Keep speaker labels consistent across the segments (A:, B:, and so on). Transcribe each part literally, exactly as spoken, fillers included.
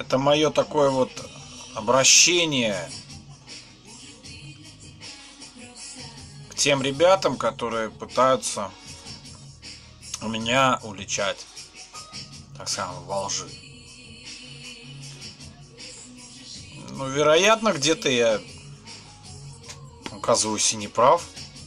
A: Это мое такое вот обращение к тем ребятам, которые пытаются у меня уличать, так скажем, во лжи. Ну, вероятно, где-то я оказываюсь и не прав.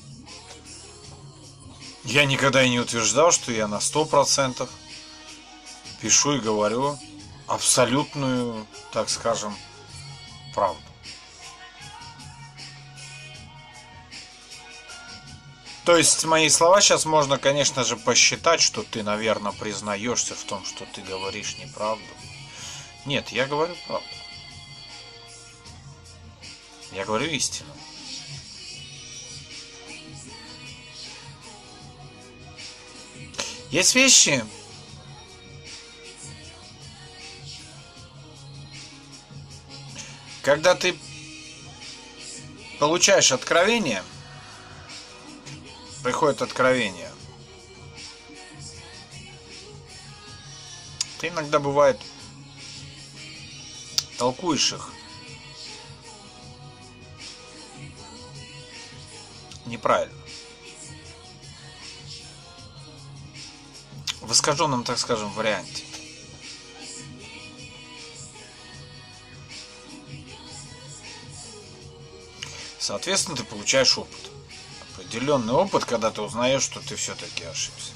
A: Я никогда и не утверждал, что я на сто процентов пишу и говорю абсолютную, так скажем, правду. То есть мои слова сейчас можно, конечно же, посчитать, что ты, наверное, признаешься в том, что ты говоришь неправду. Нет, я говорю правду. Я говорю истину. Есть вещи, когда ты получаешь откровение, приходит откровение, ты иногда, бывает, толкуешь их неправильно. В искаженном, так скажем, варианте. Соответственно, ты получаешь опыт. Определенный опыт, когда ты узнаешь, что ты все-таки ошибся.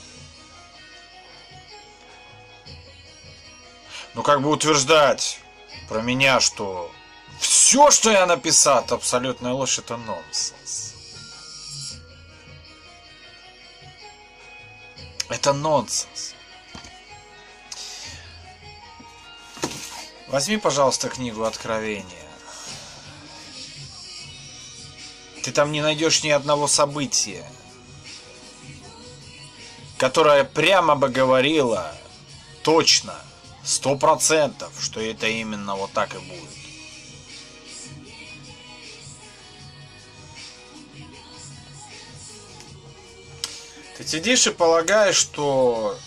A: Но как бы утверждать про меня, что все, что я написал, это абсолютная ложь, это нонсенс. Это нонсенс. Возьми, пожалуйста, книгу Откровения. Ты там не найдешь ни одного события, которое прямо бы говорило точно, сто процентов, что это именно вот так и будет. Ты сидишь и полагаешь, что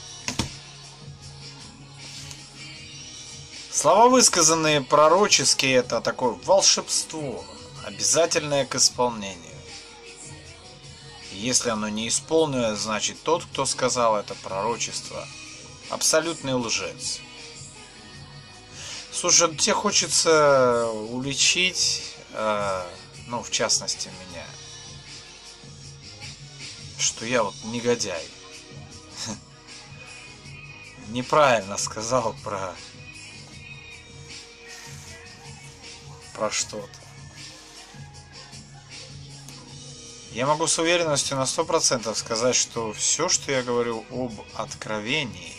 A: слова, высказанные пророческие, это такое волшебство, обязательное к исполнению. И если оно не исполнено, значит тот, кто сказал это пророчество, абсолютный лжец. Слушай, тебе хочется уличить, э, ну, в частности, меня, что я вот негодяй. Неправильно сказал про про что-то. Я могу с уверенностью на сто процентов сказать, что все, что я говорю об откровении,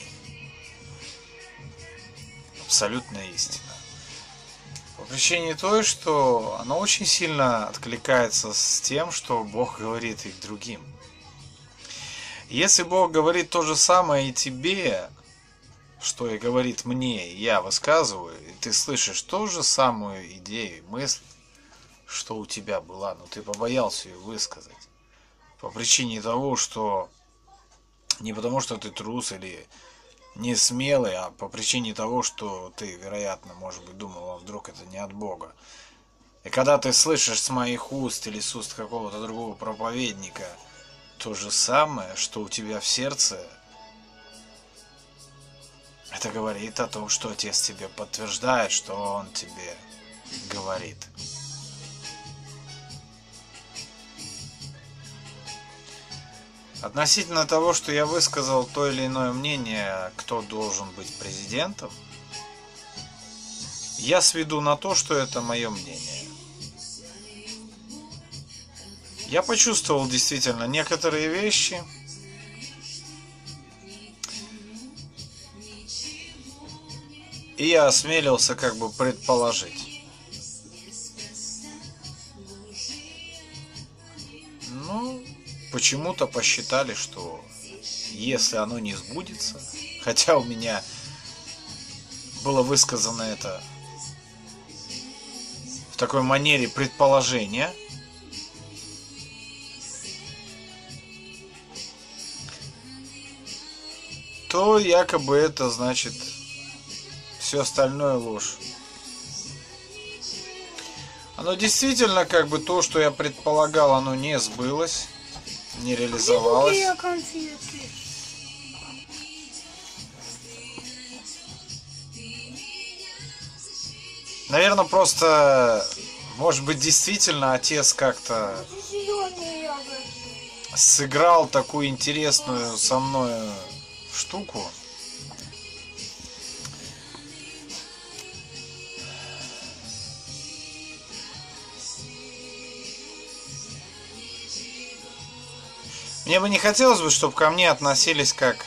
A: абсолютная истина. По причине той, что оно очень сильно откликается с тем, что Бог говорит и к другим. Если Бог говорит то же самое и тебе, что и говорит мне, и я высказываю, и ты слышишь ту же самую идею, мысль, что у тебя была, но ты побоялся ее высказать. По причине того, что не потому, что ты трус или не смелый, а по причине того, что ты, вероятно, может быть, думал, а вдруг это не от Бога. И когда ты слышишь с моих уст или с уст какого-то другого проповедника то же самое, что у тебя в сердце, это говорит о том, что Отец тебе подтверждает, что Он тебе говорит. Относительно того, что я высказал то или иное мнение, кто должен быть президентом, я сведу на то, что это мое мнение. Я почувствовал действительно некоторые вещи, и я осмелился как бы предположить. Ну, почему-то посчитали, что если оно не сбудется, хотя у меня было высказано это в такой манере предположения, то якобы это значит все остальное ложь. Оно действительно, как бы то, что я предполагал, оно не сбылось, не реализовалось. Наверное, просто, может быть, действительно отец как-то сыграл такую интересную со мной штуку. Мне бы не хотелось бы, чтобы ко мне относились как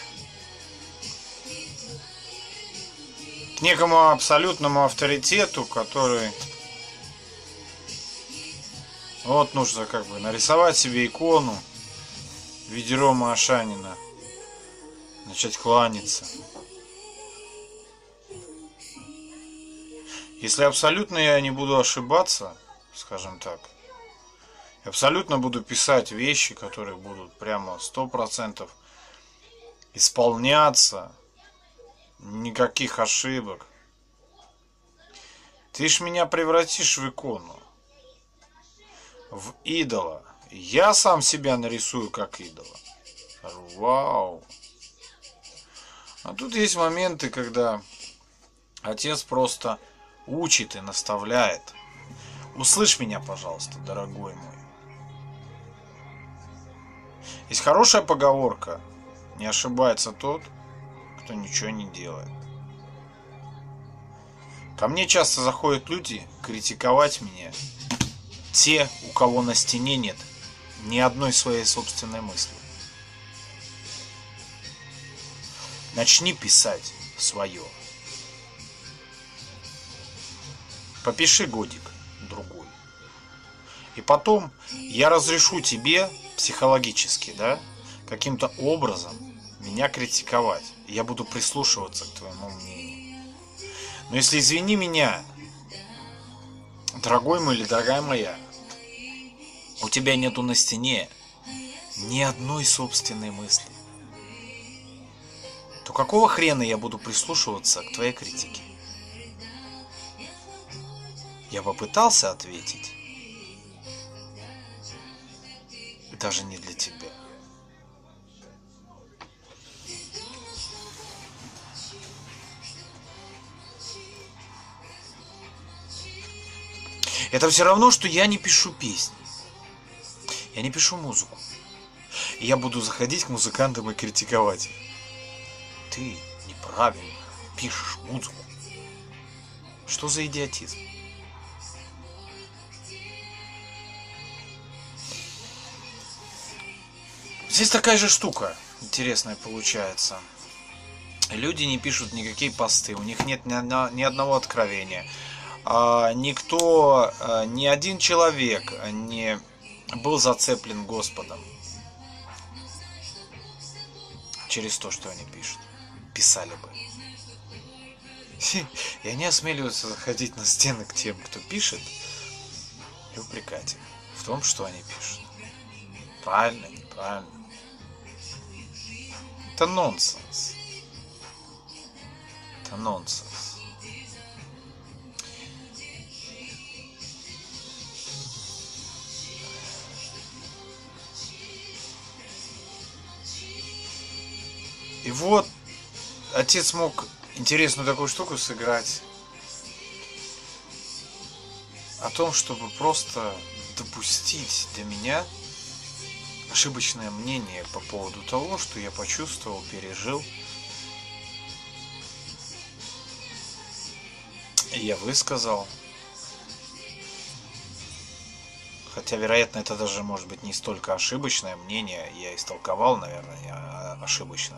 A: к некому абсолютному авторитету, который вот нужно как бы нарисовать себе икону в виде Ромы Ашанина, начать кланяться. Если абсолютно я не буду ошибаться, скажем так, абсолютно буду писать вещи, которые будут прямо сто процентов исполняться, никаких ошибок. Ты ж меня превратишь в икону, в идола. Я сам себя нарисую как идола. Вау. А тут есть моменты, когда отец просто учит и наставляет. Услышь меня, пожалуйста, дорогой мой. Есть хорошая поговорка: не ошибается тот, кто ничего не делает. Ко мне часто заходят люди критиковать меня, те, у кого на стене нет ни одной своей собственной мысли. Начни писать свое. Попиши годик другой. И потом я разрешу тебе психологически, да, каким-то образом меня критиковать. Я буду прислушиваться к твоему мнению. Но если, извини меня, дорогой мой или дорогая моя, у тебя нету на стене ни одной собственной мысли, то какого хрена я буду прислушиваться к твоей критике? Я попытался ответить. И даже не для тебя. Это все равно, что я не пишу песни. Я не пишу музыку. И я буду заходить к музыкантам и критиковать их. Ты неправильно пишешь музыку. Что за идиотизм? Здесь такая же штука интересная получается. Люди не пишут никакие посты, у них нет ни одного откровения. Никто, ни один человек не был зацеплен Господом через то, что они пишут. Писали бы. И они осмеливаются заходить на стены к тем, кто пишет, и упрекать их в том, что они пишут. Правильно, неправильно. Это нонсенс. Это нонсенс. И вот отец мог интересную такую штуку сыграть о том, чтобы просто допустить для меня ошибочное мнение по поводу того, что я почувствовал, пережил. И я высказал. Хотя, вероятно, это даже может быть не столько ошибочное мнение, я истолковал, наверное, ошибочно,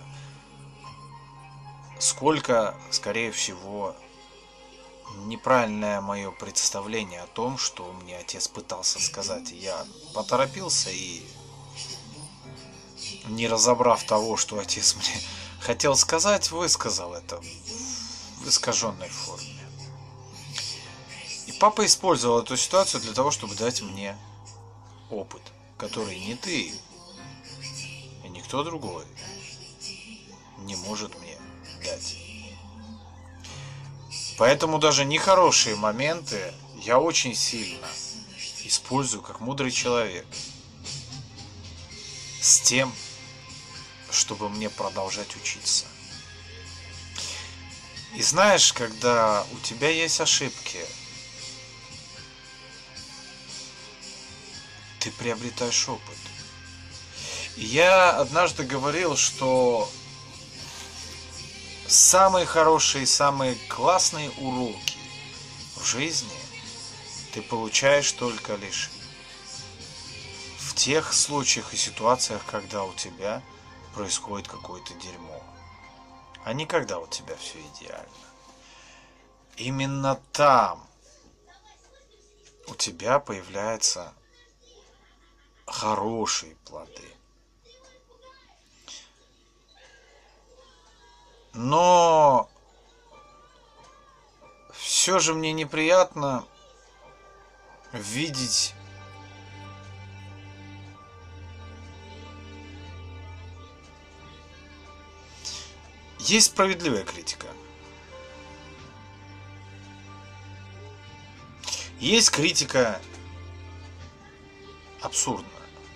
A: сколько, скорее всего, неправильное мое представление о том, что мне отец пытался сказать. Я поторопился и, не разобрав того, что отец мне хотел сказать, высказал это в искаженной форме. И папа использовал эту ситуацию для того, чтобы дать мне опыт, который ни ты и никто другой не может мне дать. Поэтому даже нехорошие моменты я очень сильно использую как мудрый человек. С тем, чтобы мне продолжать учиться. И знаешь, когда у тебя есть ошибки, ты приобретаешь опыт. И я однажды говорил, что самые хорошие, самые классные уроки в жизни ты получаешь только лишь в тех случаях и ситуациях, когда у тебя происходит какое-то дерьмо, а не когда у тебя все идеально. Именно там у тебя появляются хорошие плоды. Но все же мне неприятно видеть есть справедливая критика. Есть критика абсурдная,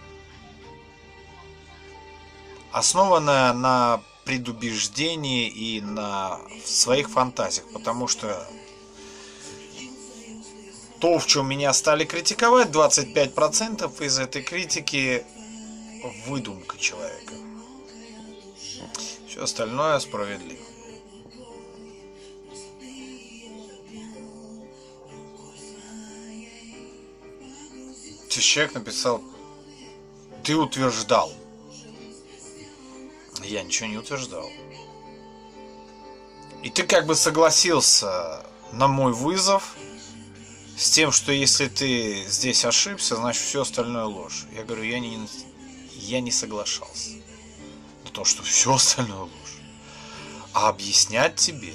A: основанная на предубеждении и на своих фантазиях, потому что то, в чем меня стали критиковать, двадцать пять процентов из этой критики выдумка человека. Все остальное справедливо. Человек написал: ты утверждал. Я ничего не утверждал. И ты как бы согласился на мой вызов с тем, что если ты здесь ошибся, значит все остальное ложь. Я говорю, я не, я не соглашался на то, что все остальное ложь. А объяснять тебе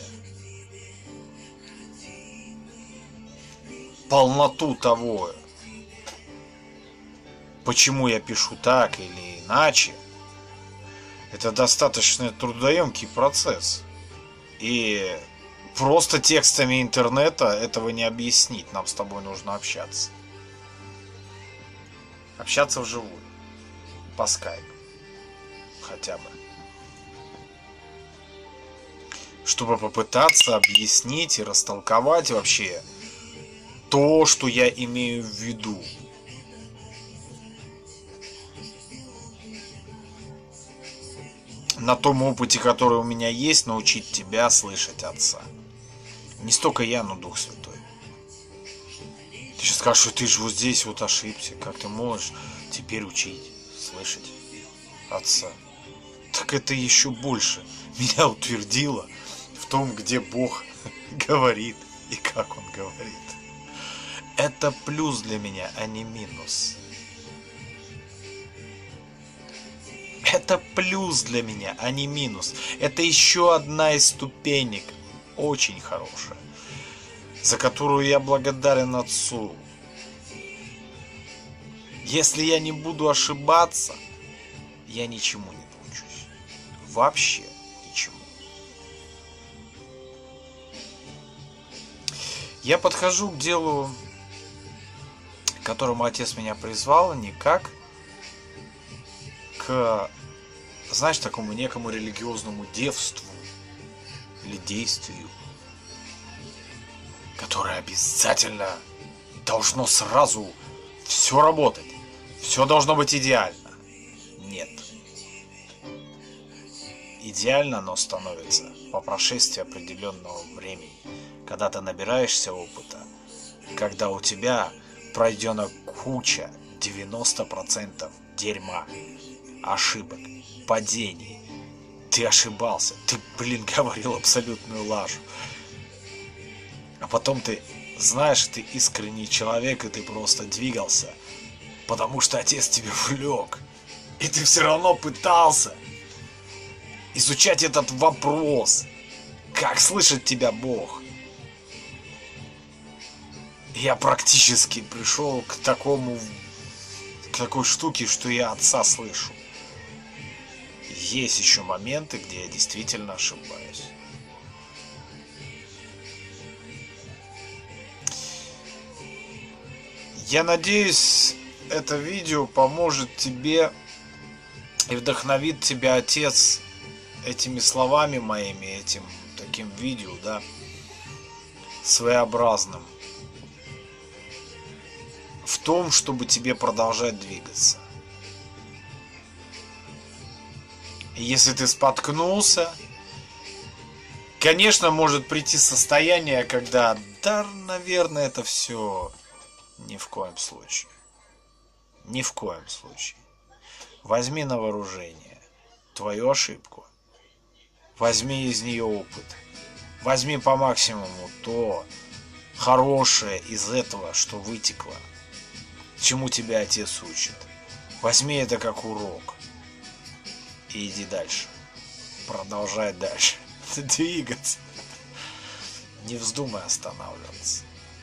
A: полноту того, почему я пишу так или иначе, это достаточно трудоемкий процесс. И просто текстами интернета этого не объяснить. Нам с тобой нужно общаться. Общаться вживую. По скайпу. Хотя бы. Чтобы попытаться объяснить и растолковать вообще то, что я имею в виду. На том опыте, который у меня есть, научить тебя слышать Отца. Не столько я, но Дух Святой. Ты сейчас скажешь, что ты же вот здесь вот ошибся. Как ты можешь теперь учить, слышать Отца? Так это еще больше меня утвердило в том, где Бог говорит и как Он говорит. Это плюс для меня, а не минус. Это плюс для меня, а не минус. Это еще одна из ступенек, очень хорошая, за которую я благодарен Отцу. Если я не буду ошибаться, я ничему не научусь. Вообще ничему. Я подхожу к делу, к которому Отец меня призвал, не как к, знаешь, такому некому религиозному девству или действию, которое обязательно должно сразу все работать, все должно быть идеально. Нет. Идеально оно становится по прошествии определенного времени, когда ты набираешься опыта, когда у тебя пройдена куча, девяносто процентов дерьма, ошибок, падений. Ты ошибался, ты, блин, говорил абсолютную ложь. А потом ты, знаешь, ты искренний человек, и ты просто двигался, потому что Отец тебя влек. И ты все равно пытался изучать этот вопрос, как слышит тебя Бог. Я практически пришел к такому, к такой штуке, что я Отца слышу. Есть еще моменты, где я действительно ошибаюсь. Я надеюсь, это видео поможет тебе и вдохновит тебя, Отец, этими словами моими, этим таким видео, да, своеобразным, в том, чтобы тебе продолжать двигаться. И если ты споткнулся, конечно, может прийти состояние, когда, да, наверное, это все ни в коем случае. Ни в коем случае. Возьми на вооружение твою ошибку. Возьми из нее опыт. Возьми по максимуму то хорошее из этого, что вытекло. Чему тебя Отец учит. Возьми это как урок. И иди дальше. Продолжай дальше. Двигаться. Не вздумай останавливаться.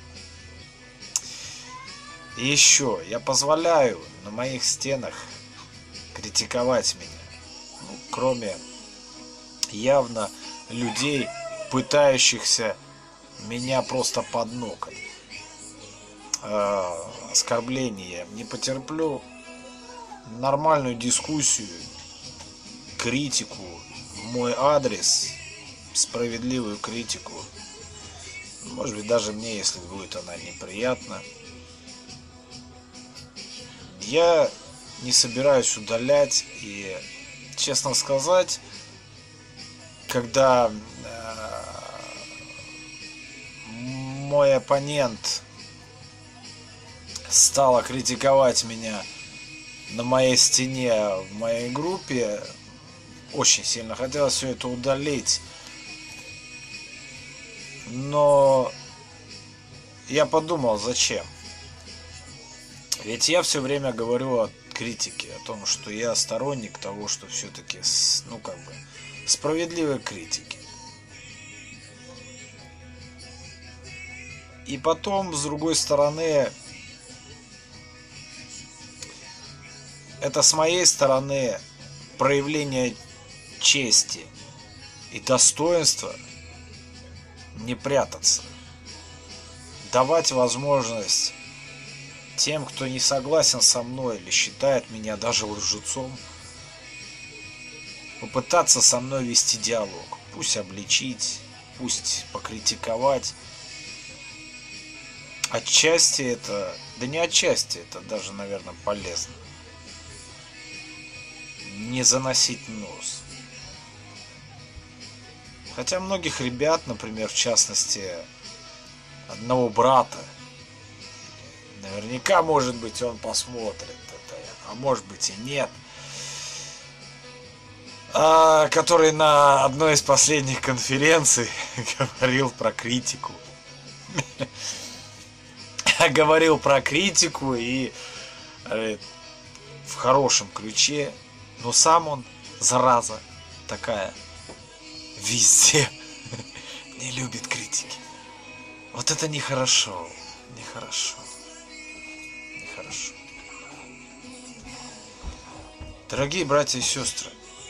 A: И еще, я позволяю на моих стенах критиковать меня. Ну, кроме явно людей, пытающихся меня просто поднокать. Э, оскорбления. Не потерплю нормальную дискуссию, критику в мой адрес, справедливую критику. Может быть, даже мне, если будет она неприятна. Я не собираюсь удалять, и, честно сказать, когда э, мой оппонент стала критиковать меня на моей стене в моей группе, очень сильно хотелось все это удалить. Но я подумал, зачем? Ведь я все время говорю о критике, о том, что я сторонник того, что все-таки, ну как бы, справедливой критики. И потом, с другой стороны, это с моей стороны проявление чести и достоинства не прятаться. Давать возможность тем, кто не согласен со мной или считает меня даже лжецом, попытаться со мной вести диалог. Пусть обличить, пусть покритиковать. Отчасти это, да не отчасти, это даже, наверное, полезно. Не заносить нос. Хотя многих ребят, например, в частности, одного брата, наверняка, может быть, он посмотрит это, а может быть и нет, а, который на одной из последних конференций говорил про критику. Говорил про критику и в хорошем ключе, но сам он, зараза такая, везде не любит критики. Вот это нехорошо, нехорошо, нехорошо. Дорогие братья и сестры,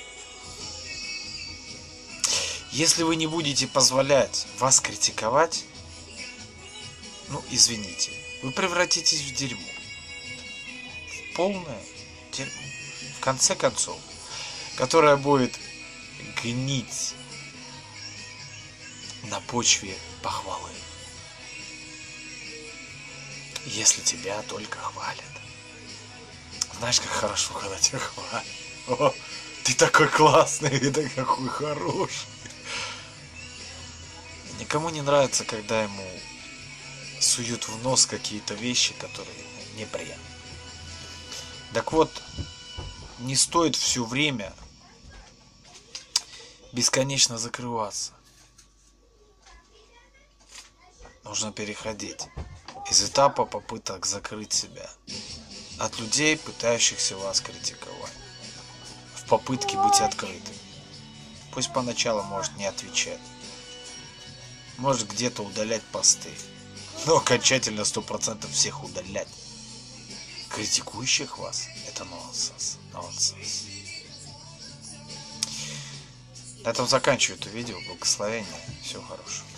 A: если вы не будете позволять вас критиковать, ну, извините, вы превратитесь в дерьмо. В полное дерьмо. В конце концов, которое будет гнить на почве похвалы. Если тебя только хвалят. Знаешь, как хорошо, когда тебя хвалят. О, ты такой классный, ты такой хороший. Никому не нравится, когда ему суют в нос какие-то вещи, которые ему неприятны. Так вот, не стоит все время бесконечно закрываться. Нужно переходить из этапа попыток закрыть себя от людей, пытающихся вас критиковать, в попытке быть открытым. Пусть поначалу может не отвечать, может где-то удалять посты, но окончательно сто процентов всех удалять. Критикующих вас — это нонсенс. Нонсенс. На этом заканчиваю это видео. Благословения. Всего хорошего.